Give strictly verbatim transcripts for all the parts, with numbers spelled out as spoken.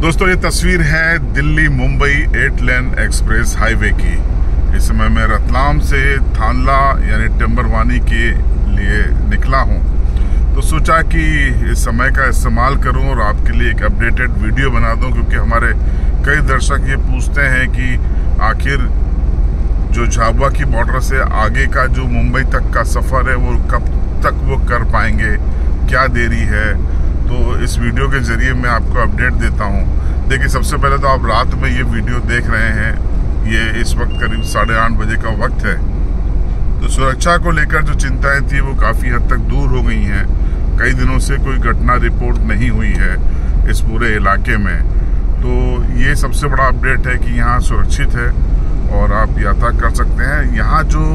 दोस्तों, ये तस्वीर है Delhi Mumbai eight lane express highway की। इस समय मैं रतलाम से थानला यानी टिम्बरवानी के लिए निकला हूँ, तो सोचा कि इस समय का इस्तेमाल करूँ और आपके लिए एक अपडेटेड वीडियो बना दूँ, क्योंकि हमारे कई दर्शक ये पूछते हैं कि आखिर जो झाबुआ की बॉर्डर से आगे का जो मुंबई तक का सफ़र है वो कब तक वो कर पाएंगे, क्या देरी है। तो इस वीडियो के जरिए मैं आपको अपडेट देता हूँ। देखिए, सबसे पहले तो आप रात में ये वीडियो देख रहे हैं, ये इस वक्त करीब साढ़े आठ बजे का वक्त है। तो सुरक्षा को लेकर जो चिंताएं थी वो काफ़ी हद तक दूर हो गई हैं। कई दिनों से कोई घटना रिपोर्ट नहीं हुई है इस पूरे इलाके में। तो ये सबसे बड़ा अपडेट है कि यहाँ सुरक्षित है और आप यात्रा कर सकते हैं। यहाँ जो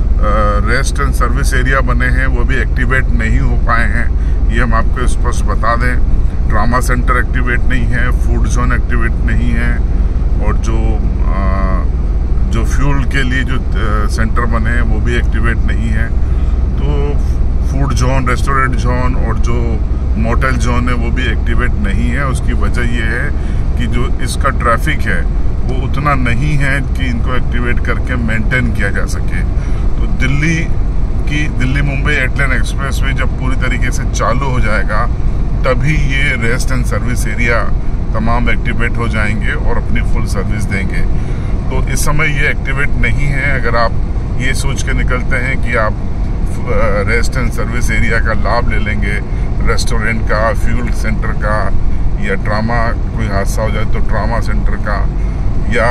रेस्ट एंड सर्विस एरिया बने हैं वो भी एक्टिवेट नहीं हो पाए हैं, ये हम आपको स्पष्ट बता दें। ट्रामा सेंटर एक्टिवेट नहीं है, फूड जोन एक्टिवेट नहीं है, और जो आ, जो फ्यूल के लिए जो सेंटर बने हैं वो भी एक्टिवेट नहीं है। तो फूड जोन, रेस्टोरेंट जोन और जो मोटेल जोन है वो भी एक्टिवेट नहीं है। उसकी वजह ये है कि जो इसका ट्रैफिक है वो उतना नहीं है कि इनको एक्टिवेट करके मेंटेन किया जा सके। तो दिल्ली की Delhi Mumbai eight lane expressway जब पूरी तरीके से चालू हो जाएगा तभी ये रेस्ट एंड सर्विस एरिया तमाम एक्टिवेट हो जाएंगे और अपनी फुल सर्विस देंगे। तो इस समय ये एक्टिवेट नहीं है। अगर आप ये सोच के निकलते हैं कि आप रेस्ट एंड सर्विस एरिया का लाभ ले लेंगे, रेस्टोरेंट का, फ्यूल सेंटर का, या ट्रामा कोई हादसा हो जाए तो ट्रामा सेंटर का, या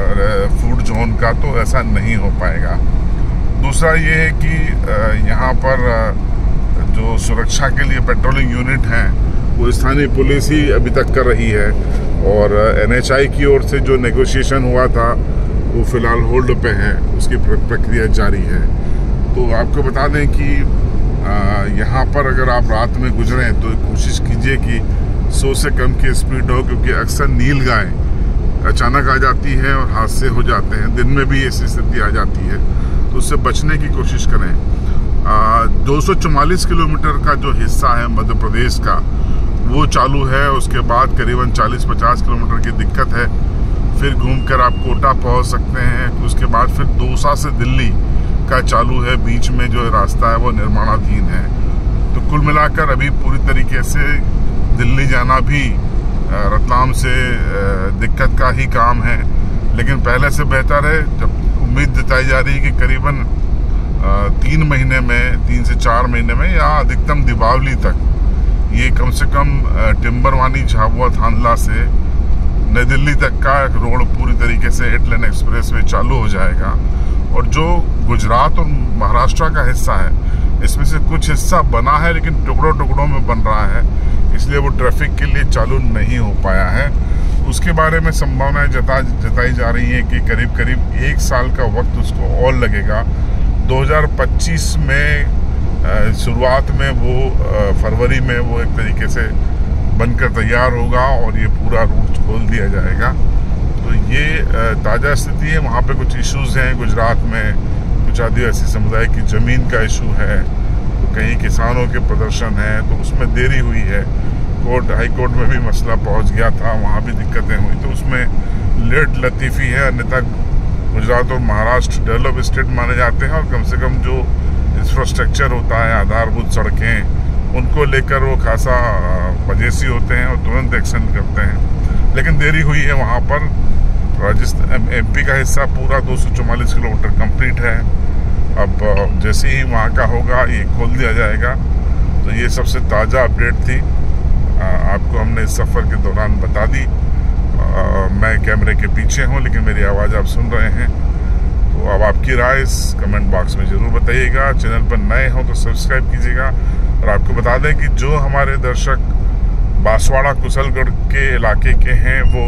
फूड जोन का, तो ऐसा नहीं हो पाएगा। दूसरा ये है कि यहाँ पर जो सुरक्षा के लिए पेट्रोलिंग यूनिट हैं वो स्थानीय पुलिस ही अभी तक कर रही है, और एन एच आई की ओर से जो नेगोशिएशन हुआ था वो फिलहाल होल्ड पे है, उसकी प्रक्रिया जारी है। तो आपको बता दें कि यहाँ पर अगर आप रात में गुजरें तो कोशिश कीजिए कि सौ से कम की स्पीड हो, क्योंकि अक्सर नील गाय अचानक आ जाती है और हादसे हो जाते हैं। दिन में भी ऐसी स्थिति आ जाती है, तो उससे बचने की कोशिश करें। दो सौ चौवालीस किलोमीटर का जो हिस्सा है मध्य प्रदेश का वो चालू है। उसके बाद करीबन चालीस पचास किलोमीटर की दिक्कत है। फिर घूमकर आप कोटा पहुंच सकते हैं। उसके बाद फिर दौसा से दिल्ली का चालू है, बीच में जो रास्ता है वो निर्माणाधीन है। तो कुल मिलाकर अभी पूरी तरीके से दिल्ली जाना भी रतलाम से दिक्कत का ही काम है, लेकिन पहले से बेहतर है। जब उम्मीद जताई जा रही है कि करीबन तीन महीने में, तीन से चार महीने में या अधिकतम दीपावली तक ये कम से कम टिम्बरवानी, झाबुआ, थानला से नई दिल्ली तक का रोड पूरी तरीके से एट लेन एक्सप्रेस वे चालू हो जाएगा। और जो गुजरात और महाराष्ट्र का हिस्सा है इसमें से कुछ हिस्सा बना है लेकिन टुकड़ों टुकड़ों में बन रहा है, इसलिए वो ट्रैफिक के लिए चालू नहीं हो पाया है। उसके बारे में संभावनाएं जता जताई जा रही हैं कि करीब करीब एक साल का वक्त उसको और लगेगा। दो हज़ार पच्चीस में शुरुआत में वो फरवरी में वो एक तरीके से बनकर तैयार होगा और ये पूरा रूट खोल दिया जाएगा। तो ये ताज़ा स्थिति है। वहाँ पे कुछ इश्यूज हैं गुजरात में, कुछ आदिवासी समुदाय की ज़मीन का इशू है, तो कहीं किसानों के प्रदर्शन है, तो उसमें देरी हुई है। कोर्ट हाई कोर्ट में भी मसला पहुंच गया था, वहाँ भी दिक्कतें हुई, तो उसमें लेट लतीफ़ी है। अन्यथा गुजरात और महाराष्ट्र डेवलप स्टेट माने जाते हैं और कम से कम जो इंफ्रास्ट्रक्चर होता है, आधारभूत सड़कें, उनको लेकर वो खासा वजैसी होते हैं और तुरंत एक्शन करते हैं। लेकिन देरी हुई है वहाँ पर। राजस्थान एमपी का हिस्सा पूरा दो सौ चौवालीस किलोमीटर कंप्लीट है। अब जैसे ही वहाँ का होगा ये खोल दिया जाएगा। तो ये सबसे ताज़ा अपडेट थी, आ, आपको हमने इस सफ़र के दौरान बता दी। आ, मैं कैमरे के पीछे हूँ लेकिन मेरी आवाज़ आप सुन रहे हैं। तो अब आपकी राय इस कमेंट बॉक्स में ज़रूर बताइएगा। चैनल पर नए हों तो सब्सक्राइब कीजिएगा। और आपको बता दें कि जो हमारे दर्शक बांसवाड़ा कुशलगढ़ के इलाके के हैं वो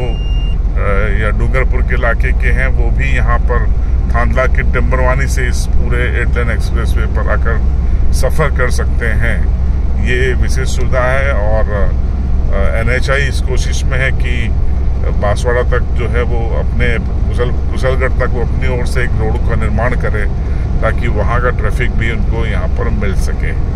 या डूंगरपुर के इलाके के हैं, वो भी यहाँ पर थानला के टिम्बरवानी से इस पूरे एट लेन एक्सप्रेस वे पर आकर सफ़र कर सकते हैं। ये विशेष सुविधा है और एन एच आई इस कोशिश में है कि बांसवाड़ा तक जो है वो अपने कुशल कुशलगढ़ तक वो अपनी ओर से एक रोड का निर्माण करे, ताकि वहाँ का ट्रैफिक भी उनको यहाँ पर मिल सके।